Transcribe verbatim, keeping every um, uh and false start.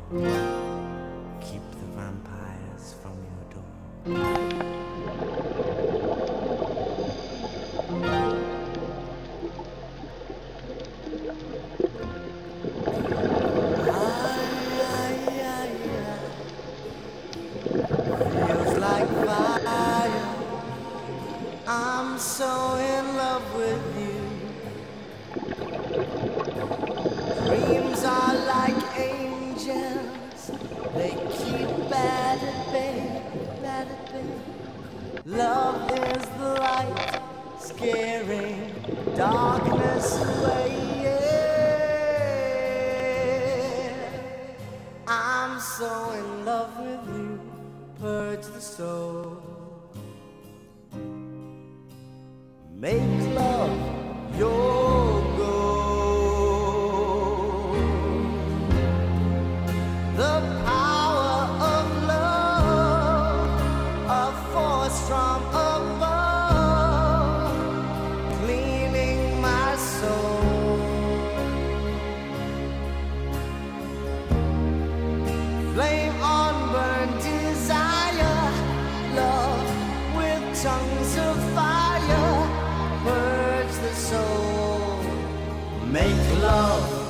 Keep the vampires from your door. Feels like fire. I'm so in love with you. Dreams are like angels. They keep bad at bay, bad at bay. Love is the light, scaring darkness away. Yeah. I'm so in love with you. Purge the soul. Make love your goal. The power of love, a force from above, cleaning my soul. Flame on burn desire, love with tongues of fire. Purge the soul, make love